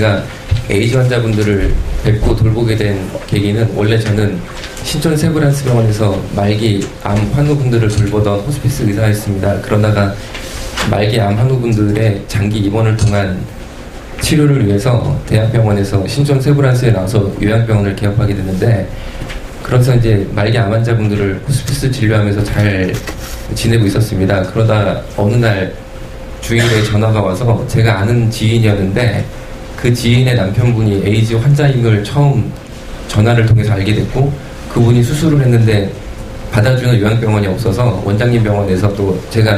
제가 에이즈 환자분들을 뵙고 돌보게 된 계기는 원래 저는 신촌 세브란스 병원에서 말기 암 환우분들을 돌보던 호스피스 의사였습니다. 그러다가 말기 암 환우분들의 장기 입원을 통한 치료를 위해서 대학병원에서 신촌 세브란스에 나와서 요양병원을 개업하게 됐는데, 그래서 이제 말기 암 환자분들을 호스피스 진료하면서 잘 지내고 있었습니다. 그러다 어느 날 주인의 전화가 와서 제가 아는 지인이었는데 그 지인의 남편분이 에이즈 환자임을 처음 전화를 통해서 알게 됐고, 그분이 수술을 했는데 받아주는 요양병원이 없어서 원장님 병원에서 또 제가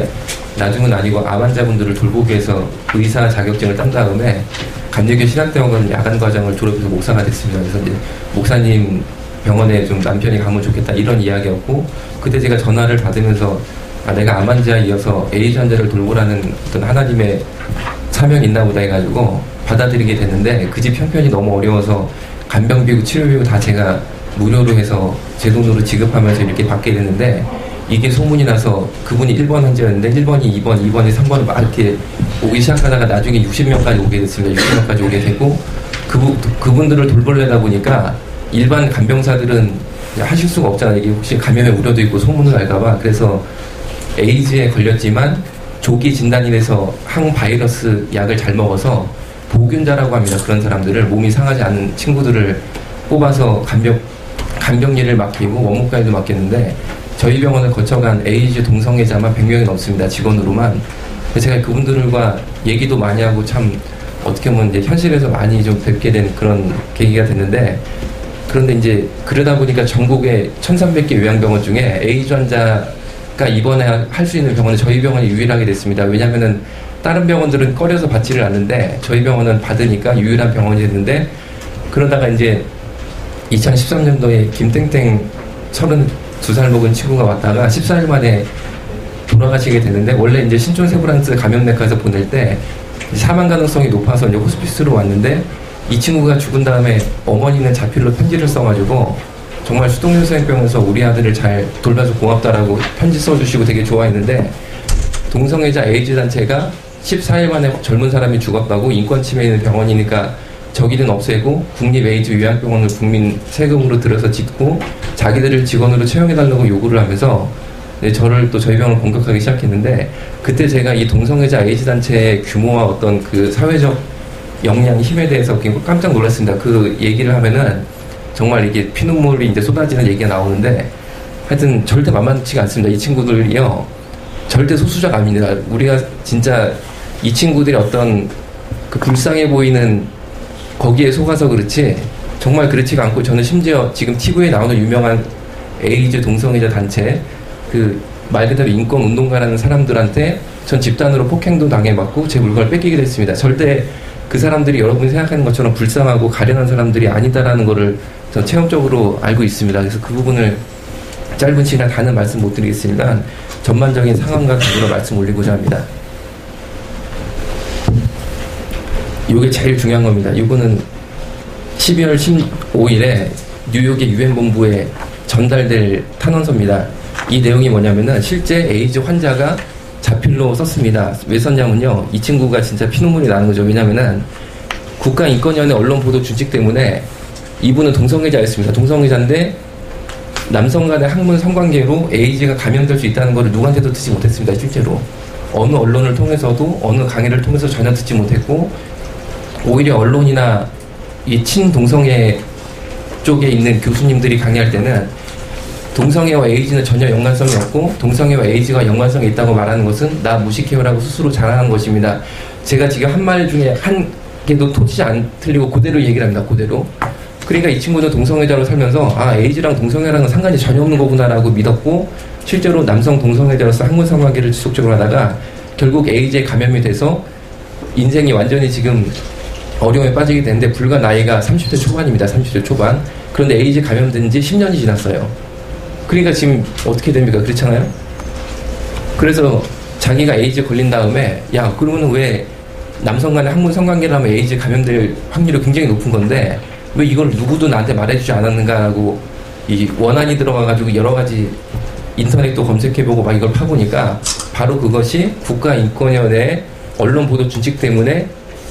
나중은 아니고 암 환자분들을 돌보기 위해서 의사 자격증을 딴 다음에 감리교 신학대학원 야간 과정을 졸업해서 목사가 됐습니다. 그래서 이제 목사님 병원에 좀 남편이 가면 좋겠다 이런 이야기였고, 그때 제가 전화를 받으면서 내가 암 환자에 이어서 에이즈 환자를 돌보라는 어떤 하나님의 사명이 있나 보다 해가지고 받아들이게 됐는데, 그 집 형편이 너무 어려워서 간병비고 치료비고 다 제가 무료로 해서 제 돈으로 지급하면서 이렇게 받게 됐는데, 이게 소문이 나서 그분이 1번 환자였는데 1번이 2번, 2번이 3번을 막 이렇게 오기 시작하다가 나중에 60명까지 오게 됐습니다. 60명까지 오게 되고, 그분들을 돌보려다 보니까 일반 간병사들은 하실 수가 없잖아요. 이게 혹시 감염의 우려도 있고 소문을 날까봐. 그래서 에이즈에 걸렸지만 조기 진단이 돼서 항바이러스 약을 잘 먹어서 보균자라고 합니다. 그런 사람들을, 몸이 상하지 않은 친구들을 뽑아서 간병일을 맡기고 원무과에도 맡겼는데, 저희 병원을 거쳐간 에이즈 동성애자만 100명이 넘습니다. 직원으로만. 제가 그분들과 얘기도 많이 하고 참 어떻게 보면 이제 현실에서 많이 좀 뵙게 된 그런 계기가 됐는데, 그런데 이제 그러다 보니까 전국에 1300개 요양병원 중에 에이즈 환자가 입원해야 할 수 있는 병원은 저희 병원이 유일하게 됐습니다. 왜냐면은 다른 병원들은 꺼려서 받지를 않는데 저희 병원은 받으니까 유일한 병원이 됐는데, 그러다가 이제 2013년도에 김땡땡 32살 먹은 친구가 왔다가 14일 만에 돌아가시게 되는데, 원래 이제 신촌 세브란스 감염내과에서 보낼 때 사망 가능성이 높아서 이제 호스피스로 왔는데, 이 친구가 죽은 다음에 어머니는 자필로 편지를 써가지고 정말 수동요소행병원에서 우리 아들을 잘 돌봐서 고맙다라고 편지 써주시고 되게 좋아했는데, 동성애자 에이즈 단체가 14일 만에 젊은 사람이 죽었다고, 인권 침해 있는 병원이니까 저기는 없애고 국립 에이즈 요양병원을 국민 세금으로 들여서 짓고 자기들을 직원으로 채용해달라고 요구를 하면서 저를 또 저희 병원을 공격하기 시작했는데, 그때 제가 이 동성애자 에이즈 단체의 규모와 어떤 그 사회적 역량, 힘에 대해서 깜짝 놀랐습니다. 그 얘기를 하면은 정말 이게 피눈물이 이제 쏟아지는 얘기가 나오는데, 하여튼 절대 만만치가 않습니다. 이 친구들이요, 절대 소수자가 아닙니다. 우리가 진짜 이 친구들이 어떤 그 불쌍해 보이는 거기에 속아서 그렇지 정말 그렇지가 않고, 저는 심지어 지금 TV에 나오는 유명한 에이즈 동성애자 단체 그 말 그대로 인권 운동가라는 사람들한테 전 집단으로 폭행도 당해봤고 제 물건을 뺏기게 됐습니다. 절대 그 사람들이 여러분이 생각하는 것처럼 불쌍하고 가련한 사람들이 아니다라는 거를 전 체험적으로 알고 있습니다. 그래서 그 부분을 짧은 시간 다는 말씀 못 드리겠으니까 전반적인 상황과 각으로 말씀 올리고자 합니다. 이게 제일 중요한 겁니다. 이거는 12월 15일에 뉴욕의 유엔 본부에 전달될 탄원서입니다. 이 내용이 뭐냐면은 실제 에이즈 환자가 자필로 썼습니다. 왜 썼냐면요, 이 친구가 진짜 피눈물이 나는 거죠. 왜냐면은 국가인권위원회 언론 보도 준칙 때문에 이분은 동성애자였습니다. 동성애자인데 남성 간의 학문 성관계로 에이즈가 감염될 수 있다는 것을 누구한테도 듣지 못했습니다. 실제로 어느 언론을 통해서도 어느 강의를 통해서 전혀 듣지 못했고, 오히려 언론이나 이 친동성애 쪽에 있는 교수님들이 강의할 때는 동성애와 에이즈는 전혀 연관성이 없고 동성애와 에이즈가 연관성이 있다고 말하는 것은 나 무식해요라고 스스로 자랑한 것입니다. 제가 지금 한 말 중에 한 개도 토치지 안 틀리고 그대로 얘기를 합니다. 그대로. 그러니까 이 친구는 동성애자로 살면서 에이즈랑 동성애랑은 상관이 전혀 없는 거구나라고 믿었고, 실제로 남성 동성애자로서 학문 성관계를 지속적으로 하다가 결국 에이즈에 감염이 돼서 인생이 완전히 지금 어려움에 빠지게 되는데, 불과 나이가 30대 초반입니다. 30대 초반. 그런데 에이즈 감염된 지 10년이 지났어요. 그러니까 지금 어떻게 됩니까? 그렇잖아요? 그래서 자기가 에이즈 걸린 다음에, 야, 그러면 왜 남성 간의 학문 성관계를 하면 에이즈 감염될 확률이 굉장히 높은 건데 왜 이걸 누구도 나한테 말해주지 않았는가 하고 이 원한이 들어가가지고 여러 가지 인터넷도 검색해보고 막 이걸 파보니까 바로 그것이 국가인권위원회 언론 보도 준칙 때문에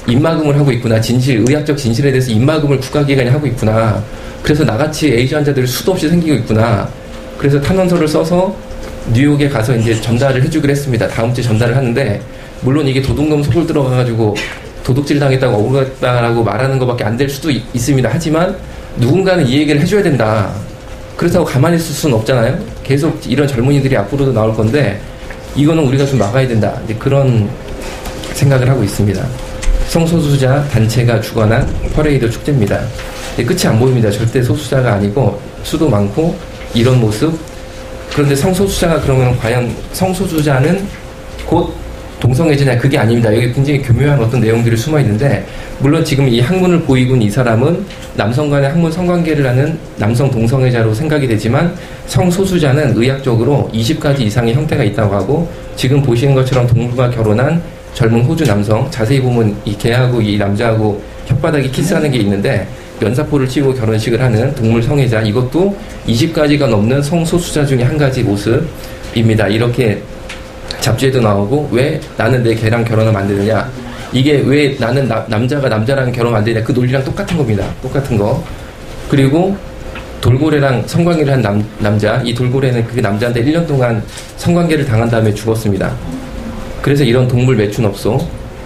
입막음을 하고 있구나. 의학적 진실에 대해서 입막음을 국가기관이 하고 있구나. 그래서 나같이 에이즈 환자들이 수도 없이 생기고 있구나. 그래서 탄원서를 써서 뉴욕에 가서 이제 전달을 해주기로 했습니다. 다음 주에 전달을 하는데, 물론 이게 도둑놈 속을 들어가가지고 도둑질 당했다고 억울했다라고 말하는 것밖에 안 될 수도 있습니다. 하지만 누군가는 이 얘기를 해줘야 된다. 그렇다고 가만히 있을 수는 없잖아요. 계속 이런 젊은이들이 앞으로도 나올 건데, 이거는 우리가 좀 막아야 된다. 이제 그런 생각을 하고 있습니다. 성소수자 단체가 주관한 퍼레이드 축제입니다. 끝이 안 보입니다. 절대 소수자가 아니고 수도 많고 이런 모습. 그런데 성소수자가 그러면 과연 성소수자는 곧 동성애자냐? 그게 아닙니다. 여기 굉장히 교묘한 어떤 내용들이 숨어 있는데, 물론 지금 이 학문을 보이고 있는 이 사람은 남성 간의 학문 성관계를 하는 남성 동성애자로 생각이 되지만, 성소수자는 의학적으로 20가지 이상의 형태가 있다고 하고, 지금 보시는 것처럼 동물과 결혼한 젊은 호주 남성, 자세히 보면 이 개하고 이 남자하고 혓바닥이 키스하는 게 있는데, 면사포를 치고 결혼식을 하는 동물 성애자, 이것도 20가지가 넘는 성소수자 중에 한 가지 모습입니다. 이렇게 잡지에도 나오고, 왜 나는 내 개랑 결혼하면 안 되느냐, 이게 왜 나는 남자가 남자랑 결혼하면 안 되냐, 그 논리랑 똑같은 겁니다. 똑같은 거. 그리고 돌고래랑 성관계를 한 남자, 이 돌고래는 그 남자한테 1년 동안 성관계를 당한 다음에 죽었습니다. 그래서 이런 동물 매춘업소,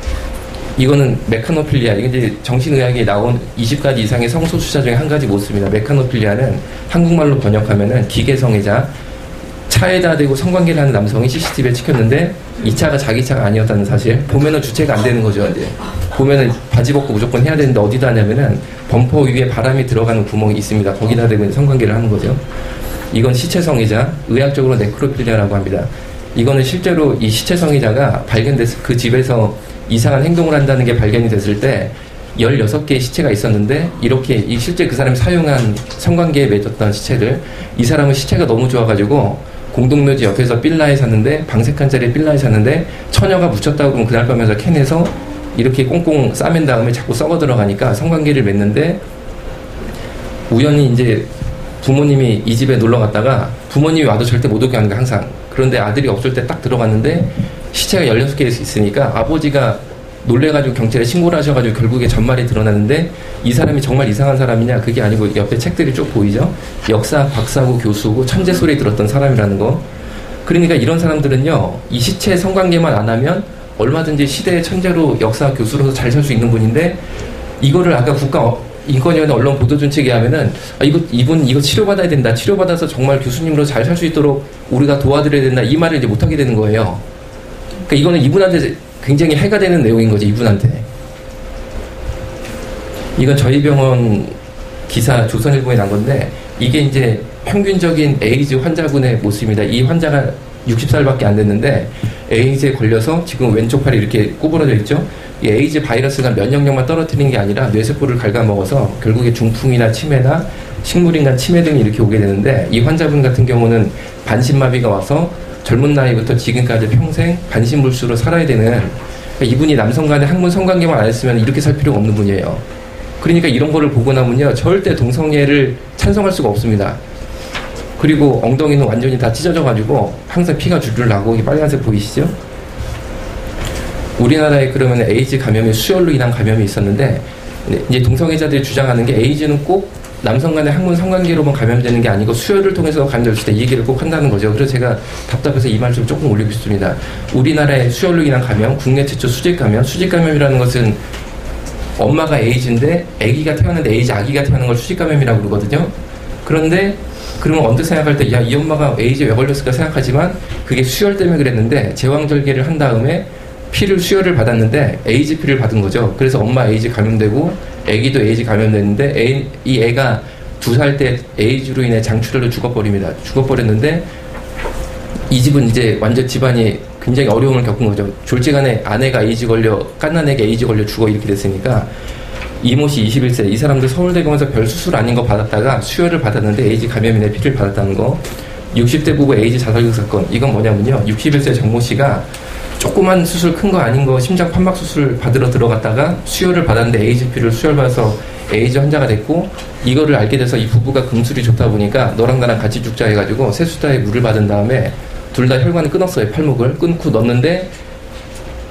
이거는 메카노필리아, 이게 이제 정신의학에 나온 20가지 이상의 성소수자 중에 한 가지 모습입니다. 메카노필리아는 한국말로 번역하면은 기계성애자, 차에다 대고 성관계를 하는 남성이 CCTV에 찍혔는데 이 차가 자기 차가 아니었다는 사실. 보면은 주체가 안 되는 거죠. 이제 보면은 바지 벗고 무조건 해야 되는데 어디다 하냐면은 범퍼 위에 바람이 들어가는 구멍이 있습니다. 거기다 대고 성관계를 하는 거죠. 이건 시체성애자, 의학적으로 네크로필리아라고 합니다. 이거는 실제로 이 시체성애자가 발견돼서 그 집에서 이상한 행동을 한다는 게 발견이 됐을 때 16개의 시체가 있었는데, 이렇게 실제 그 사람이 사용한 성관계에 맺었던 시체를, 이 사람은 시체가 너무 좋아가지고 공동묘지 옆에서 빌라에 샀는데, 방색 한 자리에 빌라에 샀는데 처녀가 묻혔다고 그러면 그날 밤에서 캔에서 이렇게 꽁꽁 싸맨 다음에 자꾸 썩어 들어가니까 성관계를 맺는데, 우연히 이제 부모님이 이 집에 놀러 갔다가 부모님이 와도 절대 못 오게 하는 거 항상. 그런데 아들이 없을 때 딱 들어갔는데 시체가 16개 있으니까 아버지가 놀래가지고 경찰에 신고를 하셔가지고 결국에 전말이 드러났는데, 이 사람이 정말 이상한 사람이냐? 그게 아니고 옆에 책들이 쭉 보이죠? 역사 박사고 교수고 천재 소리 들었던 사람이라는 거. 그러니까 이런 사람들은요, 이 시체 성관계만 안 하면 얼마든지 시대의 천재로 역사 교수로서 잘 살 수 있는 분인데, 이거를 아까 인권위원회 언론 보도준칙에 하면은, 이분 이거 치료받아야 된다. 치료받아서 정말 교수님으로 잘 살 수 있도록 우리가 도와드려야 된다. 이 말을 이제 못하게 되는 거예요. 그러니까 이거는 이분한테 굉장히 해가 되는 내용인 거죠. 이분한테. 이건 저희 병원 기사 조선일보에 난 건데, 이게 이제 평균적인 에이즈 환자군의 모습입니다. 이 환자가 60살밖에 안 됐는데 에이즈에 걸려서 지금 왼쪽 팔이 이렇게 구부러져 있죠. 이 에이즈 바이러스가 면역력만 떨어뜨리는 게 아니라 뇌세포를 갉아먹어서 결국에 중풍이나 치매나 식물인간 치매 등이 이렇게 오게 되는데, 이 환자분 같은 경우는 반신마비가 와서 젊은 나이부터 지금까지 평생 반신불수로 살아야 되는, 그러니까 이분이 남성 간의 학문 성관계만 안 했으면 이렇게 살 필요가 없는 분이에요. 그러니까 이런 거를 보고 나면요, 절대 동성애를 찬성할 수가 없습니다. 그리고 엉덩이는 완전히 다 찢어져가지고 항상 피가 줄줄 나고, 이게 빨간색 보이시죠? 우리나라에 그러면 에이즈 감염이 수혈로 인한 감염이 있었는데, 이제 동성애자들이 주장하는 게 에이즈는 꼭 남성 간의 학문 성관계로만 감염되는 게 아니고 수혈을 통해서 감염될 수 있다, 이 얘기를 꼭 한다는 거죠. 그래서 제가 답답해서 이 말 좀 조금 올리고 싶습니다. 우리나라의 수혈로 인한 감염, 국내 최초 수직감염, 수직감염이라는 것은 엄마가 에이즈인데 아기가 태어났는데 에이즈 아기가 태어난 걸 수직감염이라고 그러거든요. 그런데 그러면 언뜻 생각할 때, 야, 이 엄마가 에이즈에 왜 걸렸을까 생각하지만 그게 수혈 때문에 그랬는데 제왕절개를 한 다음에 수혈을 받았는데 에이즈 피를 받은 거죠. 그래서 엄마 에이즈 감염되고 애기도 에이즈 감염됐는데 이 애가 2살 때 에이즈로 인해 장출혈로 죽어버립니다. 죽어버렸는데 이 집은 이제 완전 집안이 굉장히 어려움을 겪은 거죠. 졸지간에 아내가 에이즈 걸려, 갓난애가 에이즈 걸려 죽어, 이렇게 됐으니까 이모씨 21세, 이 사람들 서울대병원에서 별 수술 아닌 거 받았다가 수혈을 받았는데 에이즈 감염인의 피를 받았다는 거. 60대 부부 에이즈 자살극 사건, 이건 뭐냐면요, 61세 정모씨가 조그만 수술, 큰 거 아닌 거 심장 판막 수술 받으러 들어갔다가 수혈을 받았는데 에이즈 피를 수혈받아서 에이즈 환자가 됐고, 이거를 알게 돼서 이 부부가 금술이 좋다 보니까 너랑 나랑 같이 죽자 해가지고 세수다에 물을 받은 다음에 둘 다 혈관을 끊었어요. 팔목을 끊고 넣었는데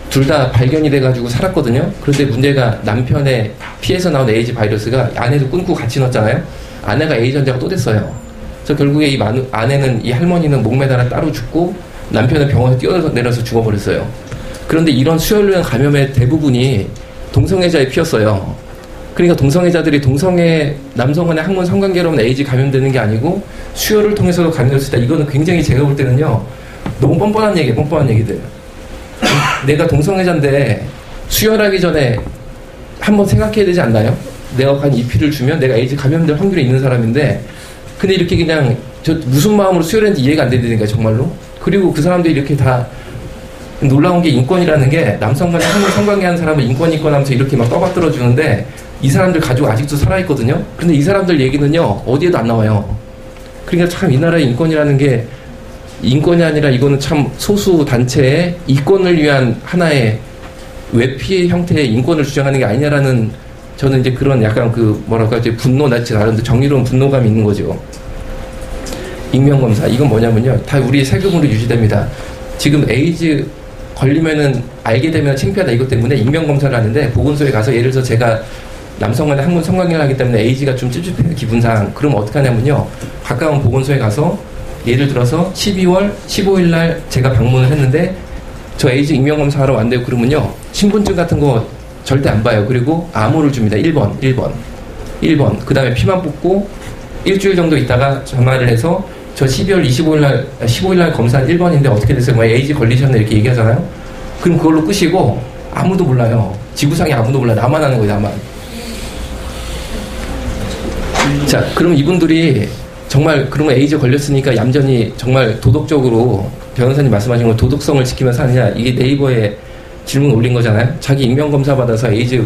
둘 다 발견이 돼가지고 살았거든요. 그런데 문제가 남편의 피에서 나온 에이즈 바이러스가 아내도 끊고 같이 넣었잖아요. 아내가 에이즈 환자가 또 됐어요. 그래서 결국에 이 아내는, 이 할머니는 목매달아 따로 죽고 남편은 병원에 뛰어내려서 죽어버렸어요. 그런데 이런 수혈류형 감염의 대부분이 동성애자의 피였어요. 그러니까 동성애자들이 동성애 남성 간의 항문 성관계로만 에이즈 감염되는 게 아니고 수혈을 통해서도 감염될 수 있다. 이거는 굉장히 제가 볼 때는요, 너무 뻔뻔한 얘기들. 내가 동성애자인데 수혈하기 전에 한번 생각해야 되지 않나요? 내가 간 이 피를 주면 내가 에이즈 감염될 확률이 있는 사람인데, 근데 이렇게 그냥 저 무슨 마음으로 수혈했는지 이해가 안 되니까 정말로. 그리고 그 사람들이 이렇게 다 놀라운 게 인권이라는 게 남성 간에 항문 성관계 하는 사람은 인권 하면서 이렇게 막 떠받들어 주는데 이 사람들 가지고 아직도 살아있거든요. 근데 이 사람들 얘기는요 어디에도 안 나와요. 그러니까 참 이 나라의 인권이라는 게 인권이 아니라 이거는 참 소수 단체의 이권을 위한 하나의 외피의 형태의 인권을 주장하는 게 아니냐라는, 저는 이제 그런 약간 그 뭐랄까 이제 분노, 나치 나름대로 정의로운 분노감이 있는 거죠. 익명검사, 이건 뭐냐면요, 다 우리의 세금으로 유지됩니다. 지금 에이즈 걸리면은 알게 되면 창피하다 이것 때문에 익명검사를 하는데, 보건소에 가서 예를 들어서 제가 남성 간에 항문 성관계를 하기 때문에 에이즈가 좀 찝찝해요, 기분상. 그럼 어떻게 하냐면요, 가까운 보건소에 가서 예를 들어서 12월 15일 날 제가 방문을 했는데 저 에이즈 익명검사 하러 왔는데요. 그러면요, 신분증 같은 거 절대 안 봐요. 그리고 암호를 줍니다. 1번. 그 다음에 피만 뽑고 일주일 정도 있다가 전화를 해서 저 12월 15일 날 검사 1번인데 어떻게 됐어요? 뭐 에이즈 걸리셨네 이렇게 얘기하잖아요. 그럼 그걸로 끄시고 아무도 몰라요. 지구상에 아무도 몰라요. 나만 하는 거예요, 나만. 자, 그럼 이분들이 정말 그러면 에이즈 걸렸으니까 얌전히 정말 도덕적으로 변호사님 말씀하신 걸 도덕성을 지키면서 하느냐, 이게 네이버에 질문 올린 거잖아요. 자기 익명검사 받아서 에이즈로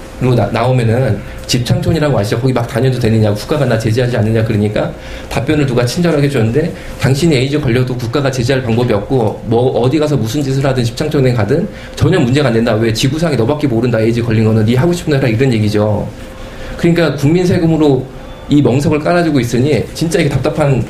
나오면은 집창촌이라고 아시죠? 거기 막 다녀도 되느냐, 국가가 나 제재하지 않느냐. 그러니까 답변을 누가 친절하게 줬는데, 당신이 에이즈 걸려도 국가가 제재할 방법이 없고 뭐 어디 가서 무슨 짓을 하든 집창촌에 가든 전혀 문제가 안 된다. 왜? 지구상에 너밖에 모른다. 에이즈 걸린 거는 네 하고 싶은 대로 해라, 이런 얘기죠. 그러니까 국민 세금으로 이 멍석을 깔아주고 있으니 진짜 이게 답답한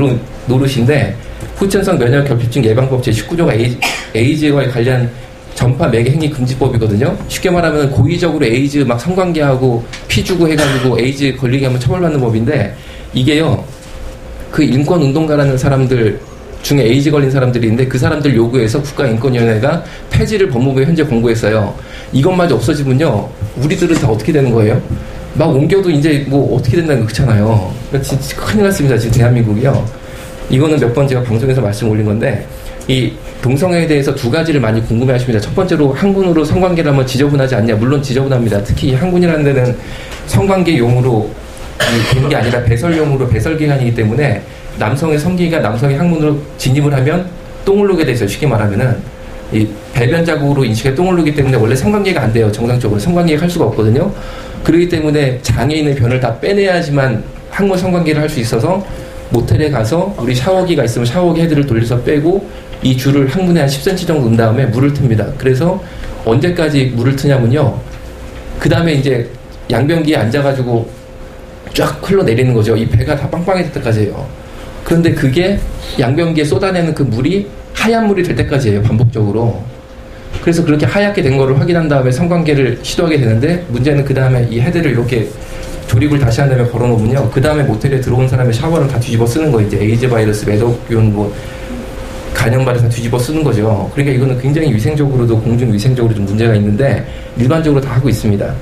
노릇인데, 후천성 면역 결핍증 예방법 제19조가 에이즈와 관련 전파 매개 행위 금지법이거든요. 쉽게 말하면 고의적으로 에이즈 막 성관계하고 피 주고 해가지고 에이즈 걸리게 하면 처벌받는 법인데, 이게요, 그 인권운동가라는 사람들 중에 에이즈 걸린 사람들이 있는데 그 사람들 요구해서 국가인권위원회가 폐지를 법무부에 현재 공고했어요. 이것마저 없어지면요, 우리들은 다 어떻게 되는 거예요? 막 옮겨도 이제 뭐 어떻게 된다는 거 그렇잖아요. 그러니까 진짜 큰일 났습니다, 지금 대한민국이요. 이거는 몇 번 제가 방송에서 말씀 올린 건데, 이 동성애에 대해서 두 가지를 많이 궁금해 하십니다. 첫 번째로 항문으로 성관계를 하면 지저분하지 않냐. 물론 지저분합니다. 특히 항문이라는 데는 성관계용으로 된 게 아니라 배설용으로 배설기관이기 때문에 남성의 성기가 남성의 항문으로 진입을 하면 똥을 누게 되죠. 쉽게 말하면은 이 배변 자국으로 인식해 똥을 누기 때문에 원래 성관계가 안 돼요. 정상적으로 성관계가 할 수가 없거든요. 그렇기 때문에 장애인의 변을 다 빼내야지만 항문 성관계를 할 수 있어서 모텔에 가서 우리 샤워기가 있으면 샤워기 헤드를 돌려서 빼고 이 줄을 항문에 한 10cm 정도 넣은 다음에 물을 틉니다. 그래서 언제까지 물을 트냐면요, 그 다음에 이제 양변기에 앉아가지고 쫙 흘러내리는 거죠. 이 배가 다 빵빵해질 때까지예요. 그런데 그게 양변기에 쏟아내는 그 물이 하얀 물이 될 때까지예요, 반복적으로. 그래서 그렇게 하얗게 된 거를 확인한 다음에 성관계를 시도하게 되는데, 문제는 그 다음에 이 헤드를 이렇게 조립을 다시 한 다음에 걸어놓으면요, 그 다음에 모텔에 들어온 사람의 샤워는 다 뒤집어 쓰는 거예요. 이제 에이즈 바이러스, 매독균, 뭐 간염발을 다 뒤집어 쓰는 거죠. 그러니까 이거는 굉장히 위생적으로도 공중 위생적으로 좀 문제가 있는데 일반적으로 다 하고 있습니다.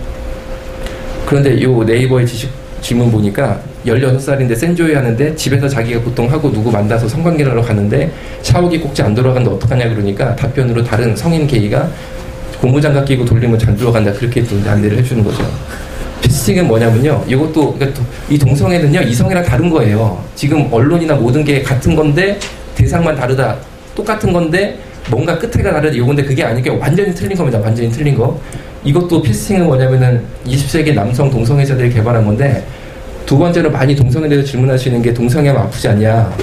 그런데 요 네이버의 질문 보니까 16살인데 센조이 하는데 집에서 자기가 보통 하고 누구 만나서 성관계를 하러 가는데 샤워기 꼭지 안 돌아가는데 어떡하냐 그러니까 답변으로 다른 성인 게이가 고무장갑 끼고 돌리면 잘 들어간다, 그렇게 또 안내를 해주는 거죠. 피스팅은 뭐냐면요, 이것도 그러니까 이 동성애는요 이성이랑 다른 거예요. 지금 언론이나 모든 게 같은 건데 대상만 다르다, 똑같은 건데 뭔가 끝에가 다르다, 이건데 그게 아니고 완전히 틀린 겁니다. 완전히 틀린 거. 이것도 피스팅은 뭐냐면은 20세기 남성 동성애자들이 개발한 건데, 두 번째로 많이 동성애에 대해서 질문하시는 게 동성애하면 아프지 않냐,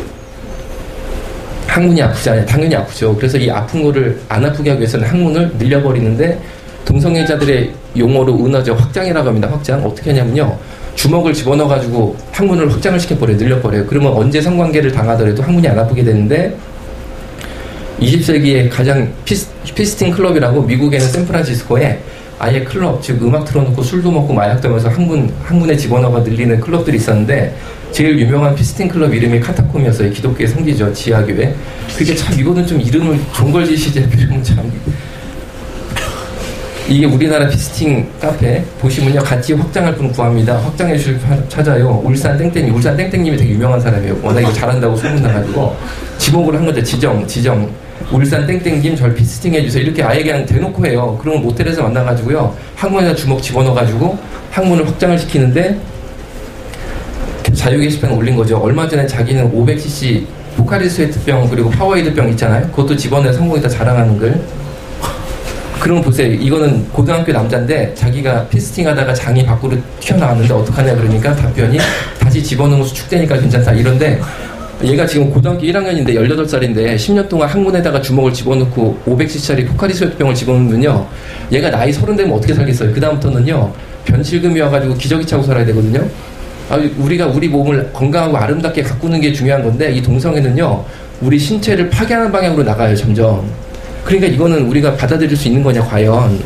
항문이 아프지 않냐. 당연히 아프죠. 그래서 이 아픈 거를 안 아프게 하기 위해서는 항문을 늘려버리는데, 동성애자들의 용어로 은어죠, 확장이라고 합니다. 확장. 어떻게 하냐면요, 주먹을 집어넣어가지고 항문을 확장을 시켜버려요. 늘려버려요. 그러면 언제 성관계를 당하더라도 항문이 안 아프게 되는데, 20세기의 가장 피스팅 클럽이라고 미국에는 샌프란시스코에 아예 클럽, 즉 음악 틀어놓고 술도 먹고 마약도 하면서 한 군에 집어넣어가 늘리는 클럽들이 있었는데 제일 유명한 피스팅 클럽 이름이 카타콤이었어요. 기독교의 성지죠. 지하교회. 그게 참 이거는 좀 이름을 종걸지시제 이름은 참 이게 우리나라 피스팅 카페 보시면요. 같이 확장할 분 구합니다. 확장해 주실 찾아요. 울산 땡땡님이 되게 유명한 사람이에요. 워낙 이거 잘한다고 소문나가지고 지목을 한 건데 지정 울산 땡땡님 절 피스팅 해주세요. 이렇게 아예 그냥 대놓고 해요. 그러면 모텔에서 만나가지고요. 항문에다 주먹 집어넣어가지고 항문을 확장을 시키는데 자유 게시판에 올린 거죠. 얼마 전에 자기는 500cc 포카리 스웨트병 그리고 파워에이드병 있잖아요. 그것도 집어넣어 성공했다 자랑하는 글. 그럼 보세요. 이거는 고등학교 남자인데 자기가 피스팅 하다가 장이 밖으로 튀어나왔는데 어떡하냐 그러니까 답변이 다시 집어넣으면 수축되니까 괜찮다. 이런데 얘가 지금 고등학교 1학년인데 18살인데 10년 동안 항문에다가 주먹을 집어넣고 500cc짜리 포카리 스웨트병을 집어넣으면요. 얘가 나이 30 되면 어떻게 살겠어요. 그 다음부터는요. 변실금이 와가지고 기저귀 차고 살아야 되거든요. 우리가 우리 몸을 건강하고 아름답게 가꾸는 게 중요한 건데 이 동성애는요. 우리 신체를 파괴하는 방향으로 나가요. 점점. 그러니까 이거는 우리가 받아들일 수 있는 거냐 과연.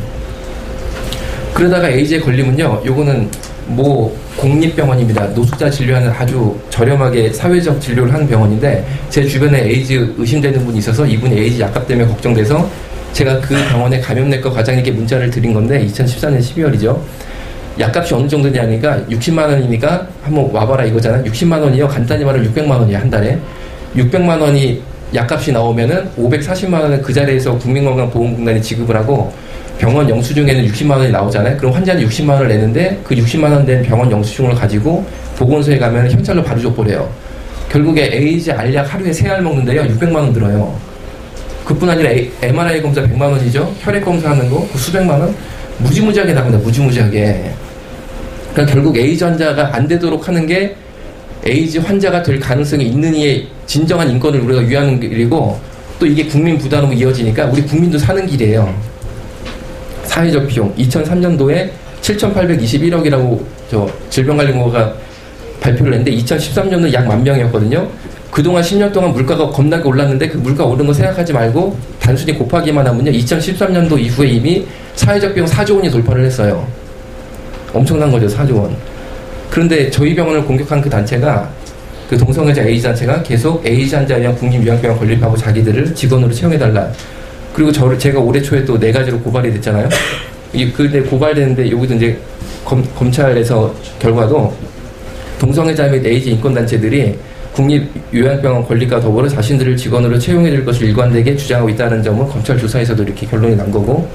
그러다가 에이즈에 걸리면요. 요거는 뭐 공립병원입니다. 노숙자 진료하는 아주 저렴하게 사회적 진료를 하는 병원인데 제 주변에 에이즈 의심되는 분이 있어서 이분이 에이즈 약값 때문에 걱정돼서 제가 그 병원의 감염내과 과장에게 문자를 드린 건데 2014년 12월이죠. 약값이 어느 정도냐니까 60만 원이니까 한번 와봐라 이거잖아요. 60만 원이요. 간단히 말하면 600만 원이에요. 한 달에. 600만 원이 약값이 나오면은 540만 원은 그 자리에서 국민건강보험공단이 지급을 하고 병원 영수증에는 60만 원이 나오잖아요. 그럼 환자는 60만 원을 내는데 그 60만 원 된 병원 영수증을 가지고 보건소에 가면 현찰로 바로 줘버려요. 결국에 에이즈 알약 하루에 3알 먹는데요. 600만 원 들어요. 그뿐 아니라 MRI 검사 100만 원이죠. 혈액 검사하는 거 그 수백만 원 무지무지하게 나갑니다. 무지무지하게. 그러니까 결국 에이즈 환자가 안 되도록 하는 게 에이즈 환자가 될 가능성이 있는 이의 진정한 인권을 우리가 위하는 길이고 또 이게 국민 부담으로 이어지니까 우리 국민도 사는 길이에요. 사회적 비용 2003년도에 7,821억이라고 저 질병관리공고가 발표를 했는데 2013년도는 약 10,000명이었거든요. 그동안 10년 동안 물가가 겁나게 올랐는데 그 물가 오른 거 생각하지 말고 단순히 곱하기만 하면요. 2013년도 이후에 이미 사회적 비용 4조 원이 돌파를 했어요. 엄청난 거죠. 4조 원. 그런데 저희 병원을 공격한 그 단체가 그 동성애자 에이즈 단체가 계속 에이즈 환자에 대한 국립요양병원 건립하고 자기들을 직원으로 채용해달라. 그리고 제가 올해 초에 또 4가지로 고발이 됐잖아요. 근데 고발되는데 여기도 이제 검찰에서 결과도 동성애자 및 에이즈 인권단체들이 국립요양병원 건립과 더불어 자신들을 직원으로 채용해야 될 것을 일관되게 주장하고 있다는 점은 검찰 조사에서도 이렇게 결론이 난 거고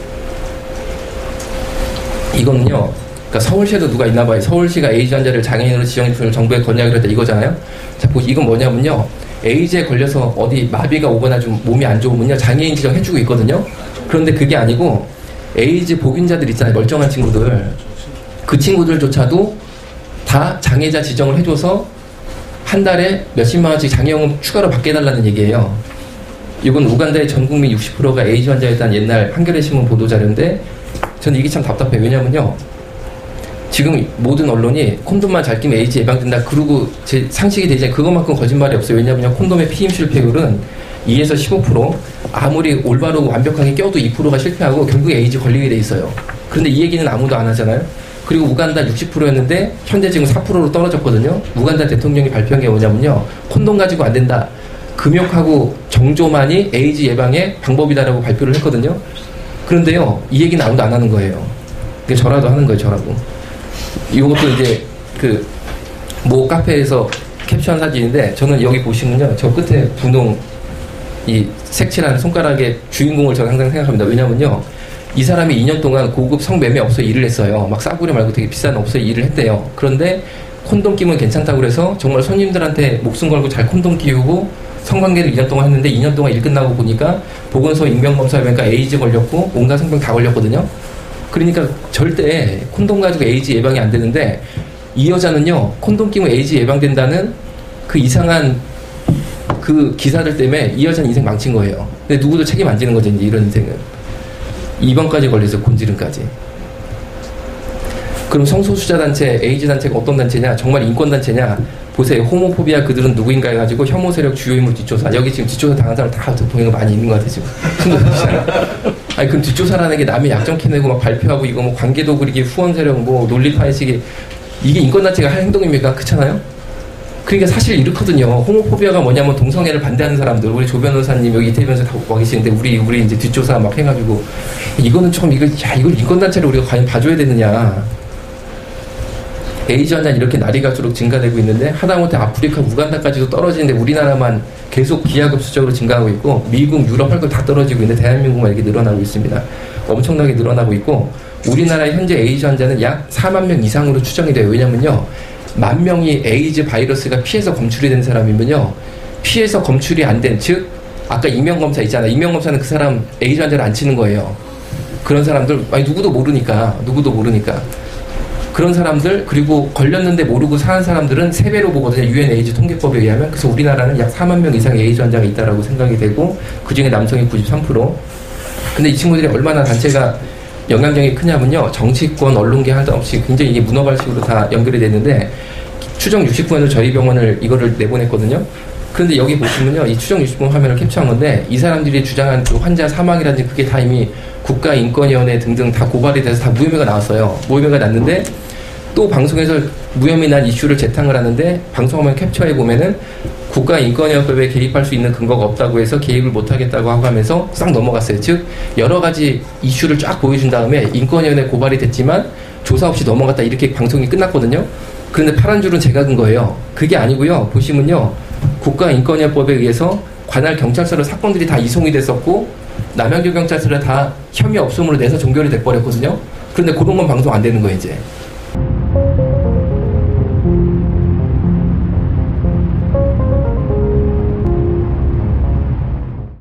이거는요. 그러니까 서울시에도 누가 있나 봐요. 서울시가 에이즈 환자를 장애인으로 지정해주는 정부에 건의하기로 했다 이거잖아요. 자, 이건 뭐냐면요. 에이즈에 걸려서 어디 마비가 오거나 좀 몸이 안 좋으면요. 장애인 지정해주고 있거든요. 그런데 그게 아니고 에이즈 복인자들 있잖아요. 멀쩡한 친구들. 그 친구들조차도 다 장애자 지정을 해줘서 한 달에 몇십만 원씩 장애용은 추가로 받게 해달라는 얘기예요. 이건 우간다의 전 국민 60%가 에이즈 환자에 대한 옛날 한겨레 신문 보도 자료인데 저는 이게 참 답답해요. 왜냐면요. 지금 모든 언론이 콘돔만 잘 끼면 에이즈 예방된다. 그러고 제 상식이 되지 않아요. 그것만큼 거짓말이 없어요. 왜냐하면 콘돔의 피임 실패율은 2에서 15% 아무리 올바르고 완벽하게 껴도 2%가 실패하고 결국에 에이즈 걸리게 돼 있어요. 그런데 이 얘기는 아무도 안 하잖아요. 그리고 우간다 60%였는데 현재 지금 4%로 떨어졌거든요. 우간다 대통령이 발표한 게 뭐냐면요. 콘돔 가지고 안 된다. 금욕하고 정조만이 에이즈 예방의 방법이다라고 발표를 했거든요. 그런데요. 이 얘기는 아무도 안 하는 거예요. 저라도 하는 거예요. 저라도. 이것도 이제 모 카페에서 캡처한 사진인데 저는 여기 보시면요. 저 끝에 분홍 이 색칠한 손가락의 주인공을 저는 항상 생각합니다. 왜냐면요. 이 사람이 2년 동안 고급 성매매 업소에 일을 했어요. 막 싸구려 말고 되게 비싼 업소에 일을 했대요. 그런데 콘돔 끼면 괜찮다고 그래서 정말 손님들한테 목숨 걸고 잘 콘돔 끼우고 성관계를 2년 동안 했는데 2년 동안 일 끝나고 보니까 보건소 익명검사에 보니까 에이즈 걸렸고 온갖 성병 다 걸렸거든요. 그러니까 절대 콘돔 가지고 에이즈 예방이 안 되는데 이 여자는요. 콘돔 끼면 에이즈 예방된다는 그 이상한 그 기사들 때문에 이 여자는 인생 망친 거예요. 근데 누구도 책임 안 지는 거죠. 이제 이런 인생은. 2번까지 걸려서 곤지름까지. 그럼 성소수자 단체, 에이즈 단체가 어떤 단체냐? 정말 인권 단체냐? 보세요. 호모포비아 그들은 누구인가 해가지고 혐오 세력 주요 인물 뒷조사. 여기 지금 뒷조사 당한 사람 다 보이는 거 많이 있는 것 같아요, 지금. 아니, 그럼 뒷조사라는 게 남의 약점 캐내고 막 발표하고 이거 뭐 관계도 그리기, 후원 세력 뭐 논리파헤치기. 이게 인권 단체가 할 행동입니까? 그렇잖아요? 그러니까 사실 이렇거든요. 호모포비아가 뭐냐면 동성애를 반대하는 사람들, 우리 조 변호사님 여기 이태 변호사 다 와 계시는데 우리 이제 뒷조사 막 해가지고 이거는 좀 이걸 인권 단체를 우리가 과연 봐줘야 되느냐? 에이즈 환자 이렇게 날이 갈수록 증가되고 있는데 하다못해 아프리카, 우간다까지도 떨어지는데 우리나라만 계속 기하급수적으로 증가하고 있고 미국, 유럽, 한국 다 떨어지고 있는데 대한민국만 이렇게 늘어나고 있습니다. 엄청나게 늘어나고 있고 우리나라의 현재 에이즈 환자는 약 4만 명 이상으로 추정이 돼요. 왜냐면요. 10,000명이 에이즈 바이러스가 피해서 검출이 된 사람이면요. 피해서 검출이 안 된, 즉 아까 익명검사 있잖아. 익명검사는 그 사람 에이즈 환자를 안 치는 거예요. 그런 사람들 아니 누구도 모르니까 그런 사람들 그리고 걸렸는데 모르고 사는 사람들은 3배로 보거든요. 유엔 에이즈 통계법에 의하면. 그래서 우리나라는 약 4만 명 이상의 에이즈 환자가 있다라고 생각이 되고 그중에 남성이 93%. 근데 이 친구들이 얼마나 단체가 영향력이 크냐면요. 정치권, 언론계 할 것 없이 굉장히 이게 문어발식으로 다 연결이 됐는데 추정 69년으로 저희 병원을 이거를 내보냈거든요. 그런데 여기 보시면요. 이 추정 69년 화면을 캡처한 건데 이 사람들이 주장한 그 환자 사망이라든지 그게 다 이미 국가인권위원회 등등 다 고발이 돼서 다 무혐의가 나왔어요. 무혐의가 났는데 또 방송에서 무혐의 난 이슈를 재탕을 하는데 방송화면 캡처해 보면은 국가인권위원회법에 개입할 수 있는 근거가 없다고 해서 개입을 못하겠다고 하고 하면서 싹 넘어갔어요. 즉 여러 가지 이슈를 쫙 보여준 다음에 인권위원회 고발이 됐지만 조사 없이 넘어갔다 이렇게 방송이 끝났거든요. 그런데 파란 줄은 제가 근 거예요. 그게 아니고요. 보시면요. 국가인권위원회법에 의해서 관할 경찰서로 사건들이 다 이송이 됐었고 남양주 경찰서를 다 혐의 없음으로 내서 종결이 돼버렸거든요. 그런데 그런 건 방송 안 되는 거예요, 이제.